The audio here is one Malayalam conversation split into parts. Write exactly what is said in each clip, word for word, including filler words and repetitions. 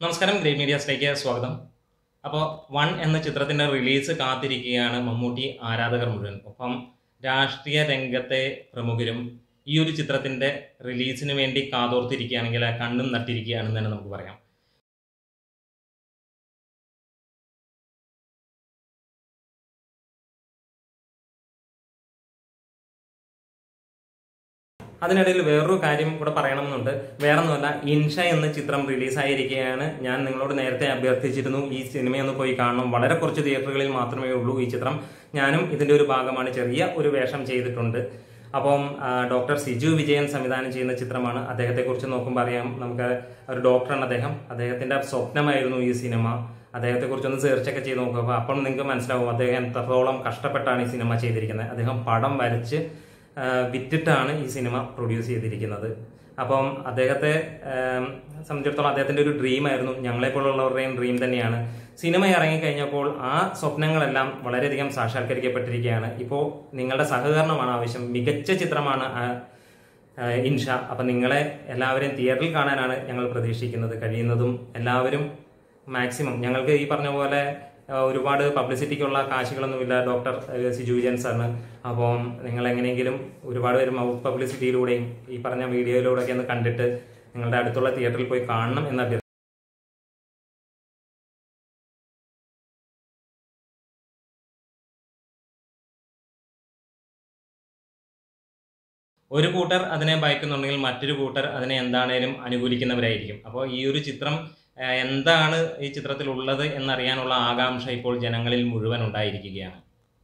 നമസ്കാരം, ഗ്രേറ്റ് മീഡിയാസിലേക്ക് സ്വാഗതം. അപ്പോൾ വൺ എന്ന ചിത്രത്തിൻ്റെ റിലീസ് കാത്തിരിക്കുകയാണ് മമ്മൂട്ടി ആരാധകർ മുഴുവൻ. ഒപ്പം രാഷ്ട്രീയ രംഗത്തെ പ്രമുഖരും ഈ ഒരു ചിത്രത്തിൻ്റെ റിലീസിന് വേണ്ടി കാതോർത്തിരിക്കുകയാണെങ്കിൽ കണ്ണും നട്ടിരിക്കുകയാണെന്ന് തന്നെ നമുക്ക് പറയാം. അതിനിടയിൽ വേറൊരു കാര്യം കൂടെ പറയണമെന്നുണ്ട്. വേറൊന്നുമല്ല, ഇൻഷ എന്ന ചിത്രം റിലീസായിരിക്കുകയാണ്. ഞാൻ നിങ്ങളോട് നേരത്തെ അഭ്യർത്ഥിച്ചിരുന്നു ഈ സിനിമയൊന്ന് പോയി കാണണം. വളരെ കുറച്ച് തിയേറ്ററുകളിൽ മാത്രമേ ഉള്ളൂ ഈ ചിത്രം. ഞാനും ഇതിൻ്റെ ഒരു ഭാഗമാണ്, ചെറിയ ഒരു വേഷം ചെയ്തിട്ടുണ്ട്. അപ്പം ഡോക്ടർ സിജു വിജയൻ സംവിധാനം ചെയ്യുന്ന ചിത്രമാണ്. അദ്ദേഹത്തെക്കുറിച്ച് നോക്കുമ്പോൾ അറിയാം, നമുക്ക് ഒരു ഡോക്ടറാണ് അദ്ദേഹം. അദ്ദേഹത്തിൻ്റെ സ്വപ്നമായിരുന്നു ഈ സിനിമ. അദ്ദേഹത്തെക്കുറിച്ചൊന്ന് സെർച്ചൊക്കെ ചെയ്ത് നോക്കുക. അപ്പം നിങ്ങൾക്ക് മനസ്സിലാവും അദ്ദേഹം എത്രത്തോളം കഷ്ടപ്പെട്ടാണ് ഈ സിനിമ ചെയ്തിരിക്കുന്നത്. അദ്ദേഹം പടം വരച്ച് വിറ്റിട്ടാണ് ഈ സിനിമ പ്രൊഡ്യൂസ് ചെയ്തിരിക്കുന്നത്. അപ്പം അദ്ദേഹത്തെ സംബന്ധിച്ചിടത്തോളം അദ്ദേഹത്തിൻ്റെ ഒരു ഡ്രീമായിരുന്നു, ഞങ്ങളെപ്പോലുള്ളവരുടെയും ഡ്രീം തന്നെയാണ്. സിനിമ ഇറങ്ങിക്കഴിഞ്ഞപ്പോൾ ആ സ്വപ്നങ്ങളെല്ലാം വളരെയധികം സാക്ഷാത്കരിക്കപ്പെട്ടിരിക്കുകയാണ്. ഇപ്പോൾ നിങ്ങളുടെ സഹകരണമാണ് ആവശ്യം. മികച്ച ചിത്രമാണ് ഇൻഷ. അപ്പം നിങ്ങളെ എല്ലാവരെയും തിയേറ്ററിൽ കാണാനാണ് ഞങ്ങൾ പ്രതീക്ഷിക്കുന്നത്. കഴിയുന്നതും എല്ലാവരും മാക്സിമം, ഞങ്ങൾക്ക് ഈ പറഞ്ഞ പോലെ ഒരുപാട് പബ്ലിസിറ്റിക്കുള്ള കാശുകളൊന്നുമില്ല ഡോക്ടർ സിജു വിജയൻ സാറിന്. അപ്പം നിങ്ങൾ എങ്ങനെയെങ്കിലും ഒരുപാട് പേര് മൗത്ത് പബ്ലിസിറ്റിയിലൂടെയും ഈ പറഞ്ഞ വീഡിയോയിലൂടെയൊക്കെ ഒന്ന് കണ്ടിട്ട് നിങ്ങളുടെ അടുത്തുള്ള തിയേറ്ററിൽ പോയി കാണണം എന്ന അഭ്യർത്ഥന. ഒരു കൂട്ടർ അതിനെ ഭയക്കുന്നുണ്ടെങ്കിൽ മറ്റൊരു കൂട്ടർ അതിനെ എന്താണേലും അനുകൂലിക്കുന്നവരായിരിക്കും. അപ്പോൾ ഈ ഒരു ചിത്രം എന്താണ് ഈ ചിത്രത്തിൽ ഉള്ളത് എന്നറിയാനുള്ള ആകാംക്ഷ ഇപ്പോൾ ജനങ്ങളിൽ മുഴുവൻ ഉണ്ടായിരിക്കുകയാണ്.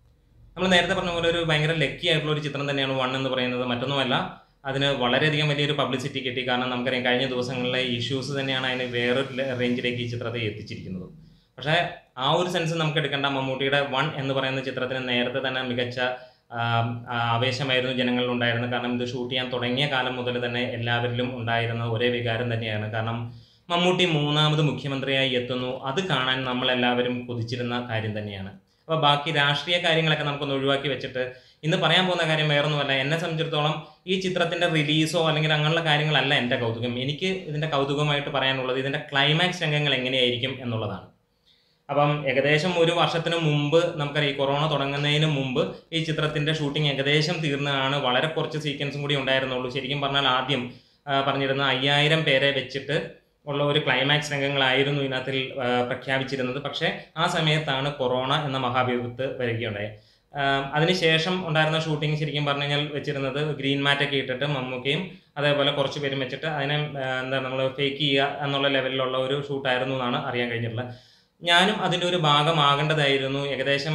നമ്മൾ നേരത്തെ പറഞ്ഞ പോലെ ഒരു ഭയങ്കര ലക്കി ആയിട്ടുള്ള ഒരു ചിത്രം തന്നെയാണ് വൺ എന്ന് പറയുന്നത്. മറ്റൊന്നുമല്ല, അതിന് വളരെയധികം വലിയൊരു പബ്ലിസിറ്റി കിട്ടി. കാരണം നമുക്കറിയാം, കഴിഞ്ഞ ദിവസങ്ങളിലെ ഇഷ്യൂസ് തന്നെയാണ് അതിന് വേറൊരു റേഞ്ചിലേക്ക് ഈ ചിത്രത്തെ എത്തിച്ചിരിക്കുന്നത്. പക്ഷേ ആ ഒരു സെൻസ് നമുക്ക് എടുക്കേണ്ട. മമ്മൂട്ടിയുടെ വൺ എന്ന് പറയുന്ന ചിത്രത്തിന് നേരത്തെ തന്നെ മികച്ച ആവേശമായിരുന്നു ജനങ്ങളിൽ ഉണ്ടായിരുന്നത്. കാരണം ഇത് ഷൂട്ട് ചെയ്യാൻ തുടങ്ങിയ കാലം മുതൽ തന്നെ എല്ലാവരിലും ഉണ്ടായിരുന്ന ഒരേ വികാരം തന്നെയാണ്. കാരണം മമ്മൂട്ടി മൂന്നാമത് മുഖ്യമന്ത്രിയായി എത്തുന്നു, അത് കാണാൻ നമ്മളെല്ലാവരും കൊതിച്ചിരുന്ന കാര്യം തന്നെയാണ്. അപ്പോൾ ബാക്കി രാഷ്ട്രീയ കാര്യങ്ങളൊക്കെ നമുക്കൊന്ന് ഒഴിവാക്കി വെച്ചിട്ട് ഇന്ന് പറയാൻ പോകുന്ന കാര്യം വേറൊന്നുമല്ല. എന്നെ സംബന്ധിച്ചിടത്തോളം ഈ ചിത്രത്തിൻ്റെ റിലീസോ അല്ലെങ്കിൽ അങ്ങനെയുള്ള കാര്യങ്ങളല്ല എൻ്റെ കൗതുകം. എനിക്ക് ഇതിൻ്റെ കൗതുകമായിട്ട് പറയാനുള്ളത് ഇതിൻ്റെ ക്ലൈമാക്സ് രംഗങ്ങൾ എങ്ങനെയായിരിക്കും എന്നുള്ളതാണ്. അപ്പം ഏകദേശം ഒരു വർഷത്തിന് മുമ്പ്, നമുക്കറിയാം ഈ കൊറോണ തുടങ്ങുന്നതിന് മുമ്പ് ഈ ചിത്രത്തിൻ്റെ ഷൂട്ടിംഗ് ഏകദേശം തീർന്നതാണ്. വളരെ കുറച്ച് സീക്വൻസും കൂടി ഉണ്ടായിരുന്നുള്ളൂ. ശരിക്കും പറഞ്ഞാൽ ആദ്യം പറഞ്ഞിരുന്ന അയ്യായിരം പേരെ വെച്ചിട്ട് ഉള്ള ഒരു ക്ലൈമാക്സ് രംഗങ്ങളായിരുന്നു ഇതിനകത്തിൽ പ്രഖ്യാപിച്ചിരുന്നത്. പക്ഷേ ആ സമയത്താണ് കൊറോണ എന്ന മഹാവിപത്ത് വരികയുണ്ടായത്. അതിനുശേഷം ഉണ്ടായിരുന്ന ഷൂട്ടിംഗ് ശരിക്കും പറഞ്ഞു കഴിഞ്ഞാൽ വെച്ചിരുന്നത് ഗ്രീൻ മാറ്റൊക്കെ ഇട്ടിട്ട് മമ്മൂക്കയും അതേപോലെ കുറച്ച് പേരും വെച്ചിട്ട് അതിനെ എന്താ നമ്മൾ ഫേക്ക് ചെയ്യുക എന്നുള്ള ലെവലിലുള്ള ഒരു ഷൂട്ടായിരുന്നു എന്നാണ് അറിയാൻ കഴിഞ്ഞിട്ടുള്ളത്. ഞാനും അതിൻ്റെ ഒരു ഭാഗമാകേണ്ടതായിരുന്നു. ഏകദേശം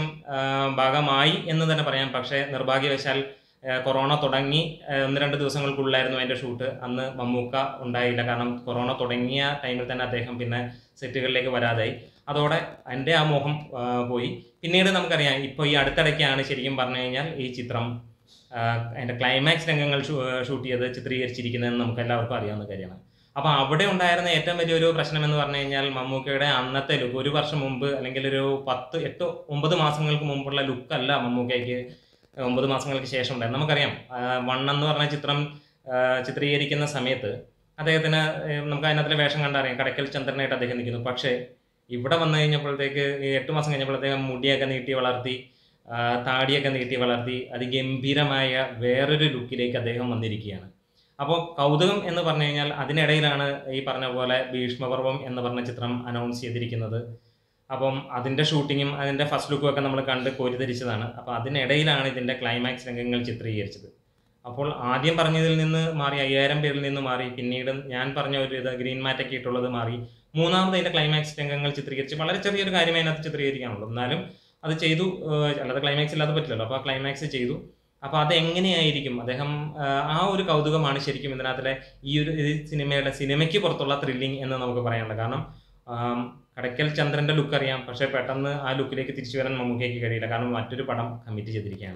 ഭാഗമായി എന്ന് തന്നെ പറയാം. പക്ഷേ നിർഭാഗ്യവശാൽ കൊറോണ തുടങ്ങി ഒന്ന് രണ്ട് ദിവസങ്ങൾക്കുള്ളിലായിരുന്നു അതിൻ്റെ ഷൂട്ട്. അന്ന് മമ്മൂക്ക ഉണ്ടായില്ല. കാരണം കൊറോണ തുടങ്ങിയ ടൈമിൽ തന്നെ അദ്ദേഹം പിന്നെ സെറ്റുകളിലേക്ക് വരാതായി. അതോടെ എൻ്റെ ആ മോഹം പോയി. പിന്നീട് നമുക്കറിയാം, ഇപ്പോൾ ഈ അടുത്തിടയ്ക്കാണ് ശരിക്കും പറഞ്ഞു കഴിഞ്ഞാൽ ഈ ചിത്രം അതിൻ്റെ ക്ലൈമാക്സ് രംഗങ്ങൾ ഷൂട്ട് ചെയ്ത് ചിത്രീകരിച്ചിരിക്കുന്നതെന്ന് നമുക്ക് എല്ലാവർക്കും അറിയാവുന്ന കാര്യമാണ്. അപ്പോൾ അവിടെ ഉണ്ടായിരുന്ന ഏറ്റവും വലിയൊരു പ്രശ്നം എന്ന് പറഞ്ഞു കഴിഞ്ഞാൽ മമ്മൂക്കയുടെ അന്നത്തെ ലുക്ക്, ഒരു വർഷം മുമ്പ് അല്ലെങ്കിൽ ഒരു പത്ത് എട്ട് ഒമ്പത് മാസങ്ങൾക്ക് മുമ്പുള്ള ലുക്കല്ല മമ്മൂക്കയ്ക്ക് ഒമ്പത് മാസങ്ങൾക്ക് ശേഷം ഉണ്ടായിരുന്നു. നമുക്കറിയാം, വൺ എന്ന് പറഞ്ഞ ചിത്രം ചിത്രീകരിക്കുന്ന സമയത്ത് അദ്ദേഹത്തിന് നമുക്ക് അതിനകത്തിലെ വേഷം കണ്ടറിയാം, കടയ്ക്കൽ ചന്ദ്രനായിട്ട് അദ്ദേഹം നിൽക്കുന്നു. പക്ഷേ ഇവിടെ വന്നു കഴിഞ്ഞപ്പോഴത്തേക്ക് എട്ട് മാസം കഴിഞ്ഞപ്പോൾ അദ്ദേഹം മുടിയൊക്കെ നീട്ടി വളർത്തി, താടിയൊക്കെ നീട്ടി വളർത്തി, അതിഗംഭീരമായ വേറൊരു ലുക്കിലേക്ക് അദ്ദേഹം വന്നിരിക്കുകയാണ്. അപ്പോൾ കൗതുകം എന്ന് പറഞ്ഞു കഴിഞ്ഞാൽ അതിനിടയിലാണ് ഈ പറഞ്ഞ പോലെ ഭീഷ്മപർവം എന്ന് പറഞ്ഞ ചിത്രം അനൗൺസ് ചെയ്തിരിക്കുന്നത്. അപ്പം അതിൻ്റെ ഷൂട്ടിങ്ങും അതിൻ്റെ ഫസ്റ്റ് ലുക്കും ഒക്കെ നമ്മൾ കണ്ട് കോരിധരിച്ചതാണ്. അപ്പോൾ അതിനിടയിലാണ് ഇതിൻ്റെ ക്ലൈമാക്സ് രംഗങ്ങൾ ചിത്രീകരിച്ചത്. അപ്പോൾ ആദ്യം പറഞ്ഞതിൽ നിന്ന് മാറി, അയ്യായിരം പേരിൽ നിന്ന് മാറി, പിന്നീട് ഞാൻ പറഞ്ഞ ഒരു ഇത് ഗ്രീൻ മാറ്റൊക്കെ ഇട്ടുള്ളത് മാറി, മൂന്നാമത് അതിൻ്റെ ക്ലൈമാക്സ് രംഗങ്ങൾ ചിത്രീകരിച്ച് വളരെ ചെറിയൊരു കാര്യം അതിനകത്ത് ചിത്രീകരിക്കാനുള്ളൂ. എന്നാലും അത് ചെയ്തു. അല്ലാതെ ക്ലൈമാക്സ് ഇല്ലാതെ പറ്റില്ലല്ലോ. അപ്പോൾ ആ ക്ലൈമാക്സ് ചെയ്തു. അപ്പോൾ അതെങ്ങനെയായിരിക്കും അദ്ദേഹം, ആ ഒരു കൗതുകമാണ് ശരിക്കും ഇതിനകത്തിലെ ഈ ഒരു സിനിമയുടെ സിനിമയ്ക്ക് പുറത്തുള്ള ത്രില്ലിങ് എന്ന് നമുക്ക് പറയാനുള്ളത്. കാരണം കടയ്ക്കൽ ചന്ദ്രൻ്റെ ലുക്ക് അറിയാം, പക്ഷേ പെട്ടെന്ന് ആ ലുക്കിലേക്ക് തിരിച്ചു വരാൻ മമ്മൂക്കയ്ക്ക് കഴിയില്ല. കാരണം മറ്റൊരു പടം കമ്മിറ്റ് ചെയ്തിരിക്കുകയാണ്.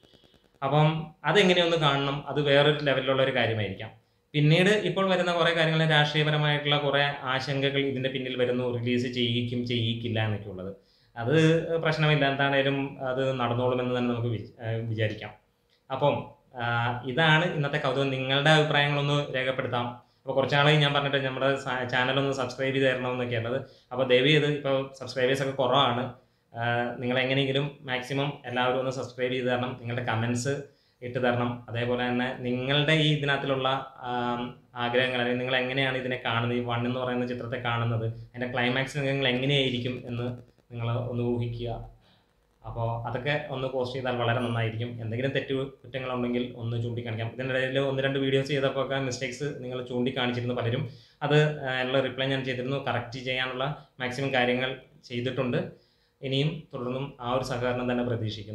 അപ്പം അതെങ്ങനെയൊന്ന് കാണണം, അത് വേറൊരു ലെവലിലുള്ള ഒരു കാര്യമായിരിക്കാം. പിന്നീട് ഇപ്പോൾ വരുന്ന കുറേ കാര്യങ്ങൾ, രാഷ്ട്രീയപരമായിട്ടുള്ള കുറേ ആശങ്കകൾ ഇതിൻ്റെ പിന്നിൽ വരുന്നു. റിലീസ് ചെയ്യിക്കും ചെയ്യിക്കില്ല എന്നൊക്കെ ഉള്ളത്, അത് പ്രശ്നമില്ല, എന്താണേലും അത് നടന്നോളുമെന്ന് തന്നെ നമുക്ക് വിചാരിക്കാം. അപ്പം ഇതാണ് ഇന്നത്തെ കൗതുകം. നിങ്ങളുടെ അഭിപ്രായങ്ങളൊന്ന് രേഖപ്പെടുത്താം. അപ്പോൾ കുറച്ച് നാളായി ഞാൻ പറഞ്ഞിട്ട് നമ്മുടെ ചാനലൊന്ന് സബ്സ്ക്രൈബ് ചെയ്ത് തരണമെന്നൊക്കെയാണ് അത്. അപ്പോൾ ദയവ് ചെയ്ത് ഇപ്പോൾ സബ്സ്ക്രൈബേഴ്സൊക്കെ കുറവാണ്. നിങ്ങൾ എങ്ങനെയെങ്കിലും മാക്സിമം എല്ലാവരും ഒന്ന് സബ്സ്ക്രൈബ് ചെയ്ത് തരണം, നിങ്ങളുടെ കമൻസ് ഇട്ട് തരണം. അതേപോലെ തന്നെ നിങ്ങളുടെ ഈ ഇതിനകത്തുള്ള ആഗ്രഹങ്ങൾ, അല്ലെങ്കിൽ നിങ്ങൾ എങ്ങനെയാണ് ഇതിനെ കാണുന്നത്, ഈ വൺ എന്ന് പറയുന്ന ചിത്രത്തെ കാണുന്നത്, അതിൻ്റെ ക്ലൈമാക്സ് നിങ്ങൾ എങ്ങനെയായിരിക്കും എന്ന് നിങ്ങൾ ഒന്ന് ഊഹിക്കുക. അപ്പോൾ അതൊക്കെ ഒന്ന് പോസ്റ്റ് ചെയ്താൽ വളരെ നന്നായിരിക്കും. എന്തെങ്കിലും തെറ്റ് കുറ്റങ്ങളുണ്ടെങ്കിൽ ഒന്ന് ചൂണ്ടിക്കാണിക്കാം. ഇതിനിടയിൽ ഒന്ന് രണ്ട് വീഡിയോസ് ചെയ്തപ്പോൾ ഒക്കെ മിസ്റ്റേക്സ് നിങ്ങൾ ചൂണ്ടിക്കാണിച്ചിരുന്നു പലരും. അത് അതിനുള്ള റിപ്ലൈ ഞാൻ ചെയ്തിരുന്നു. കറക്റ്റ് ചെയ്യാനുള്ള മാക്സിമം കാര്യങ്ങൾ ചെയ്തിട്ടുണ്ട്. ഇനിയും തുടർന്നും ആ ഒരു സഹകരണം തന്നെ പ്രതീക്ഷിക്കുന്നു.